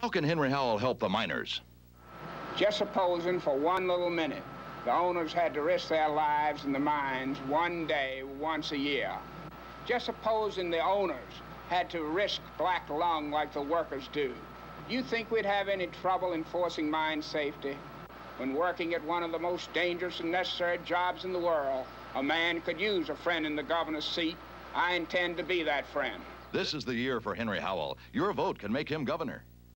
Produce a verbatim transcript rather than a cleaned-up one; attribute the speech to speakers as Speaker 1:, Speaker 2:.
Speaker 1: How can Henry Howell help the miners?
Speaker 2: Just supposing for one little minute the owners had to risk their lives in the mines one day, once a year. Just supposing the owners had to risk black lung like the workers do. Do you think we'd have any trouble enforcing mine safety? When working at one of the most dangerous and necessary jobs in the world, a man could use a friend in the governor's seat. I intend to be that friend.
Speaker 1: This is the year for Henry Howell. Your vote can make him governor.